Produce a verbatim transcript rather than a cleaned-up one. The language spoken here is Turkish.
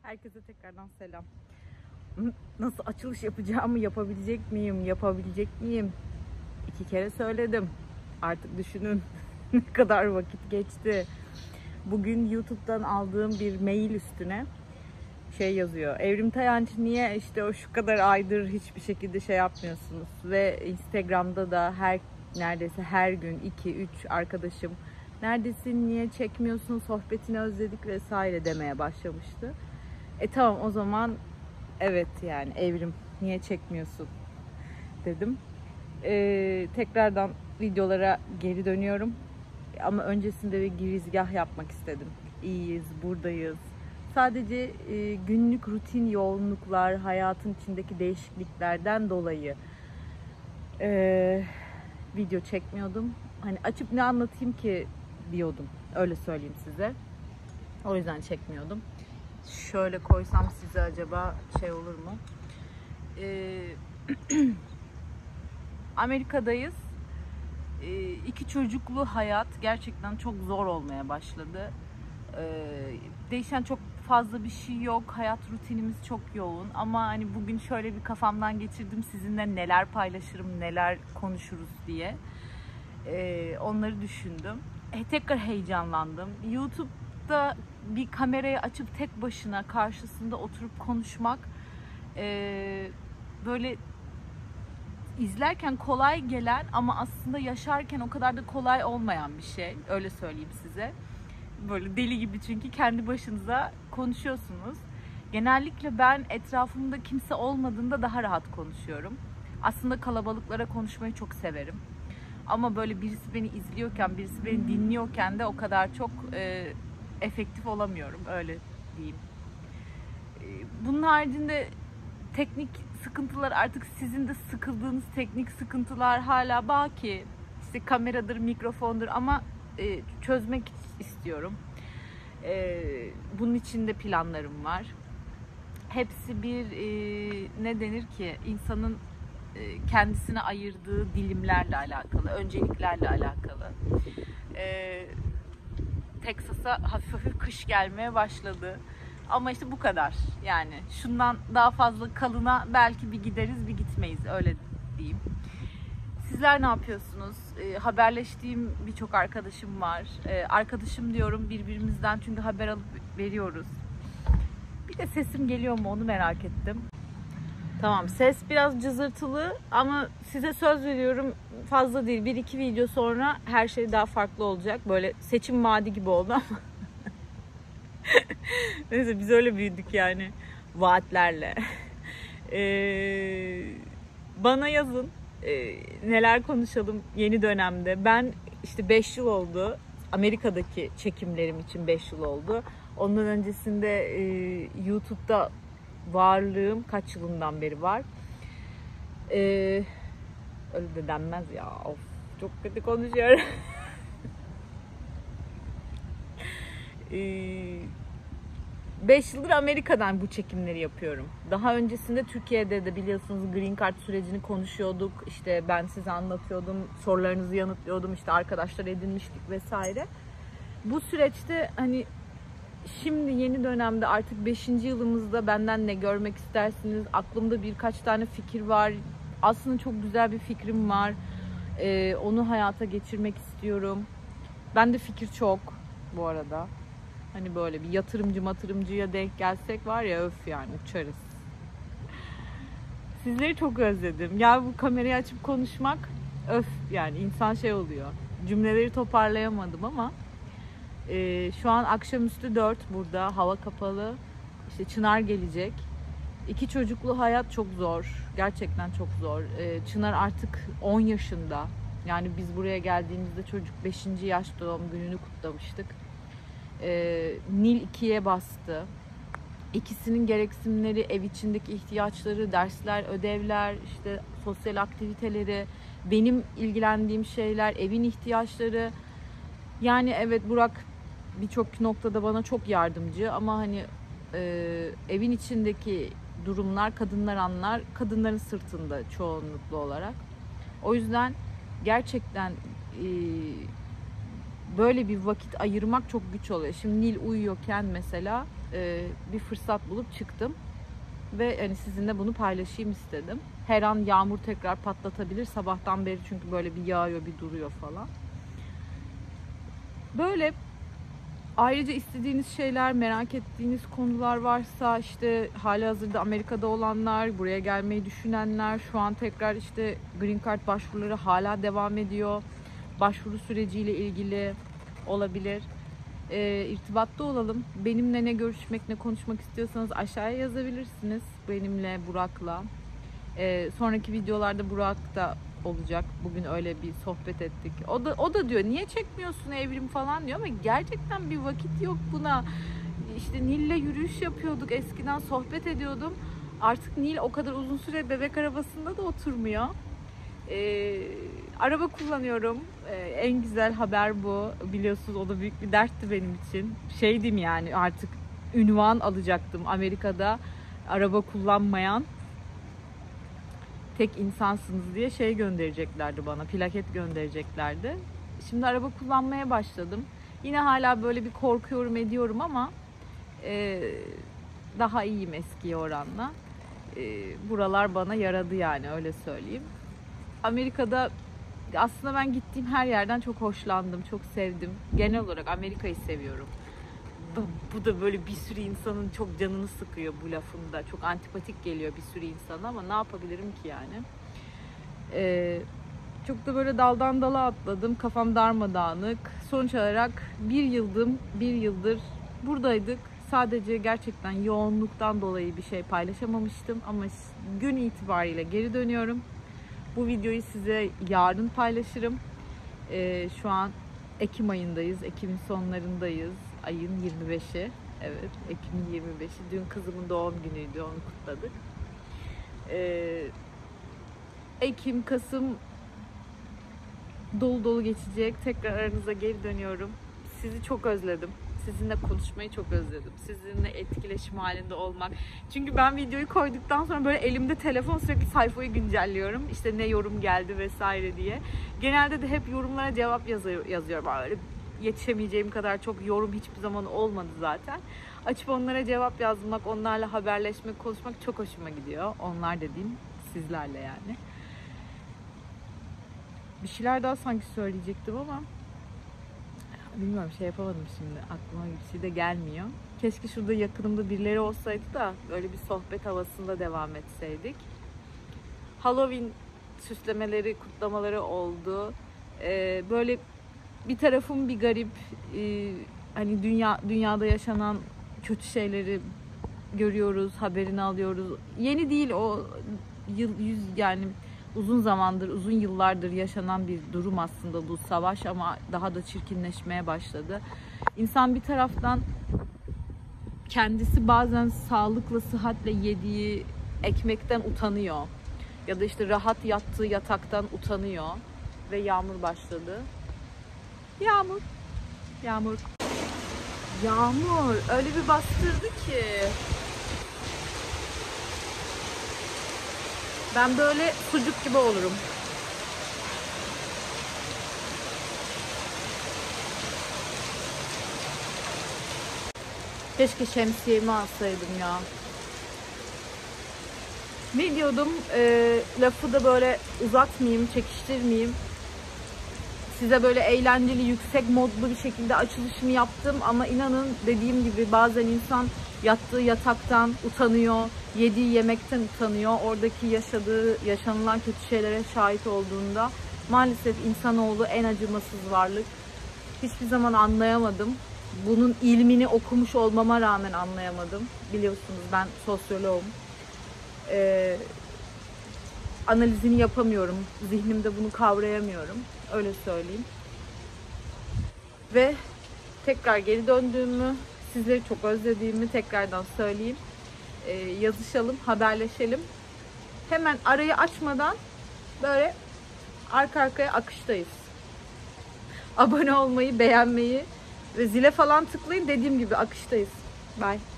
Herkese tekrardan selam. Nasıl açılış yapacağımı yapabilecek miyim, yapabilecek miyim? İki kere söyledim. Artık düşünün ne kadar vakit geçti. Bugün YouTube'dan aldığım bir mail üstüne şey yazıyor. Evrim Tayanç, niye işte o şu kadar aydır hiçbir şekilde şey yapmıyorsunuz? Ve Instagram'da da her neredeyse her gün iki üç arkadaşım neredesin, niye çekmiyorsun, sohbetini özledik vesaire demeye başlamıştı. E tamam, o zaman evet, yani Evrim niye çekmiyorsun dedim. Ee, tekrardan videolara geri dönüyorum. Ama öncesinde bir girizgah yapmak istedim. İyiyiz, buradayız. Sadece e, günlük rutin yoğunluklar, hayatın içindeki değişikliklerden dolayı e, video çekmiyordum. Hani açıp ne anlatayım ki diyordum. Öyle söyleyeyim size. O yüzden çekmiyordum. Şöyle koysam size acaba şey olur mu? Ee, Amerika'dayız. Ee, iki çocuklu hayat gerçekten çok zor olmaya başladı. Ee, değişen çok fazla bir şey yok. Hayat rutinimiz çok yoğun. Ama hani bugün şöyle bir kafamdan geçirdim, sizinle neler paylaşırım, neler konuşuruz diye. Ee, onları düşündüm. E, tekrar heyecanlandım. YouTube'da bir kamerayı açıp tek başına karşısında oturup konuşmak e, böyle izlerken kolay gelen ama aslında yaşarken o kadar da kolay olmayan bir şey. Öyle söyleyeyim size. Böyle deli gibi, çünkü kendi başınıza konuşuyorsunuz. Genellikle ben etrafımda kimse olmadığında daha rahat konuşuyorum. Aslında kalabalıklara konuşmayı çok severim. Ama böyle birisi beni izliyorken, birisi beni dinliyorken de o kadar çok e, efektif olamıyorum, öyle diyeyim. E, bunun haricinde teknik sıkıntılar, artık sizin de sıkıldığınız teknik sıkıntılar hala baki. İşte kameradır, mikrofondur, ama e, çözmek istiyorum. E, bunun için de planlarım var. Hepsi bir e, ne denir ki, insanın kendisine ayırdığı dilimlerle alakalı, önceliklerle alakalı. Ee, Texas'a hafif hafif kış gelmeye başladı. Ama işte bu kadar. Yani şundan daha fazla kalına belki bir gideriz, bir gitmeyiz, öyle diyeyim. Sizler ne yapıyorsunuz? Ee, haberleştiğim birçok arkadaşım var. Ee, arkadaşım diyorum birbirimizden, çünkü haber alıp veriyoruz. Bir de sesim geliyor mu onu merak ettim. Tamam, ses biraz cızırtılı ama size söz veriyorum, fazla değil. Bir iki video sonra her şey daha farklı olacak. Böyle seçim vaadi gibi oldu ama. Neyse, biz öyle büyüdük yani, vaatlerle. Ee, bana yazın, ee, neler konuşalım yeni dönemde. Ben işte beş yıl oldu. Amerika'daki çekimlerim için beş yıl oldu. Ondan öncesinde e, YouTube'da varlığım kaç yılından beri var. Ee, öyle de denmez ya. Of, çok kötü konuşuyorum. ee, beş yıldır Amerika'dan bu çekimleri yapıyorum. Daha öncesinde Türkiye'de de biliyorsunuz Green Card sürecini konuşuyorduk. İşte ben size anlatıyordum, sorularınızı yanıtlıyordum, işte arkadaşlar edinmiştik vesaire. Bu süreçte hani şimdi yeni dönemde artık beşinci yılımızda benden ne görmek istersiniz? Aklımda birkaç tane fikir var. Aslında çok güzel bir fikrim var. Ee, onu hayata geçirmek istiyorum. Ben de fikir çok bu arada. Hani böyle bir yatırımcı matırımcıya denk gelsek var ya, öf yani uçarız. Sizleri çok özledim. Ya bu kamerayı açıp konuşmak öf yani, insan şey oluyor. Cümleleri toparlayamadım ama Ee, şu an akşamüstü dört, burada hava kapalı, işte Çınar gelecek. İki çocuklu hayat çok zor, gerçekten çok zor. Ee, Çınar artık on yaşında, yani biz buraya geldiğimizde çocuk beşinci yaş doğum gününü kutlamıştık. ee, Nil ikiye bastı. İkisinin gereksinimleri, ev içindeki ihtiyaçları, dersler, ödevler, işte sosyal aktiviteleri, benim ilgilendiğim şeyler, evin ihtiyaçları. Yani evet, Burak birçok noktada bana çok yardımcı ama hani e, evin içindeki durumlar kadınlar anlar, kadınların sırtında çoğunluklu olarak. O yüzden gerçekten e, böyle bir vakit ayırmak çok güç oluyor. Şimdi Nil uyuyorken mesela e, bir fırsat bulup çıktım ve hani sizinle bunu paylaşayım istedim. Her an yağmur tekrar patlatabilir. Sabahtan beri çünkü böyle bir yağıyor, bir duruyor falan. Böyle ayrıca istediğiniz şeyler, merak ettiğiniz konular varsa, işte halihazırda Amerika'da olanlar, buraya gelmeyi düşünenler, şu an tekrar işte Green Card başvuruları hala devam ediyor. Başvuru süreciyle ilgili olabilir. E, irtibatta olalım. Benimle ne görüşmek, ne konuşmak istiyorsanız aşağıya yazabilirsiniz. Benimle, Burak'la. E, sonraki videolarda Burak da olacak. Bugün öyle bir sohbet ettik. O da o da diyor niye çekmiyorsun Evrim falan diyor ama gerçekten bir vakit yok buna. İşte Nil'le yürüyüş yapıyorduk. Eskiden sohbet ediyordum. Artık Nil o kadar uzun süre bebek arabasında da oturmuyor. Ee, araba kullanıyorum. Ee, en güzel haber bu. Biliyorsunuz o da büyük bir dertti benim için. Şeydim yani artık ünvan alacaktım. Amerika'da araba kullanmayan tek insansınız diye şey göndereceklerdi bana. Plaket göndereceklerdi. Şimdi araba kullanmaya başladım. Yine hala böyle bir korkuyorum ediyorum ama e, daha iyiyim eskiye oranla. E, buralar bana yaradı yani öyle söyleyeyim. Amerika'da aslında ben gittiğim her yerden çok hoşlandım, çok sevdim. Genel olarak Amerika'yı seviyorum. Bu, bu da böyle bir sürü insanın çok canını sıkıyor bu lafında. Çok antipatik geliyor bir sürü insana ama ne yapabilirim ki yani. Ee, çok da böyle daldan dala atladım. Kafam darmadağınık. Sonuç olarak bir yıldım, bir yıldır buradaydık. Sadece gerçekten yoğunluktan dolayı bir şey paylaşamamıştım. Ama gün itibariyle geri dönüyorum. Bu videoyu size yarın paylaşırım. Ee, şu an Ekim ayındayız. Ekim'in sonlarındayız. Ayın yirmi beşi. Evet, Ekim'in yirmi beşi. Dün kızımın doğum günüydü. Onu kutladık. Ee, Ekim, Kasım dolu dolu geçecek. Tekrar aranıza geri dönüyorum. Sizi çok özledim. Sizinle konuşmayı çok özledim. Sizinle etkileşim halinde olmak. Çünkü ben videoyu koyduktan sonra böyle elimde telefon sürekli sayfayı güncelliyorum. İşte ne yorum geldi vesaire diye. Genelde de hep yorumlara cevap yazıyor, yazıyorum. Öyle yetişemeyeceğim kadar çok yorum hiçbir zaman olmadı zaten. Açıp onlara cevap yazmak, onlarla haberleşmek, konuşmak çok hoşuma gidiyor. Onlar dediğim sizlerle yani. Bir şeyler daha sanki söyleyecektim ama bilmiyorum, şey yapamadım şimdi. Aklıma bir şey de gelmiyor. Keşke şurada yakınımda birileri olsaydı da böyle bir sohbet havasında devam etseydik. Halloween süslemeleri, kutlamaları oldu. Ee, böyle bir tarafım bir garip. Ee, hani dünya dünyada yaşanan kötü şeyleri görüyoruz, haberini alıyoruz. Yeni değil o yıl yüz yani uzun zamandır, uzun yıllardır yaşanan bir durum aslında bu savaş ama daha da çirkinleşmeye başladı. İnsan bir taraftan kendisi bazen sağlıkla, sıhhatle yediği ekmekten utanıyor. Ya da işte rahat yattığı yataktan utanıyor. Ve yağmur başladı. Yağmur. Yağmur. Yağmur öyle bir bastırdı ki. Ben böyle sucuk gibi olurum. Keşke şemsiyemi alsaydım ya. Ne diyordum? E, lafı da böyle uzatmayayım, çekiştirmeyeyim. Size böyle eğlenceli, yüksek modlu bir şekilde açılışımı yaptım. Ama inanın dediğim gibi bazen insan yattığı yataktan utanıyor, yediği yemekten utanıyor. Oradaki yaşadığı, yaşanılan kötü şeylere şahit olduğunda maalesef insanoğlu en acımasız varlık. Hiçbir zaman anlayamadım. Bunun ilmini okumuş olmama rağmen anlayamadım. Biliyorsunuz ben sosyoloğum. Ee, analizini yapamıyorum. Zihnimde bunu kavrayamıyorum. Öyle söyleyeyim. Ve tekrar geri döndüğümü, sizleri çok özlediğimi tekrardan söyleyeyim. Ee, yazışalım, haberleşelim. Hemen arayı açmadan böyle arka arkaya akıştayız. Abone olmayı, beğenmeyi ve zile falan tıklayın. Dediğim gibi akıştayız. Bye.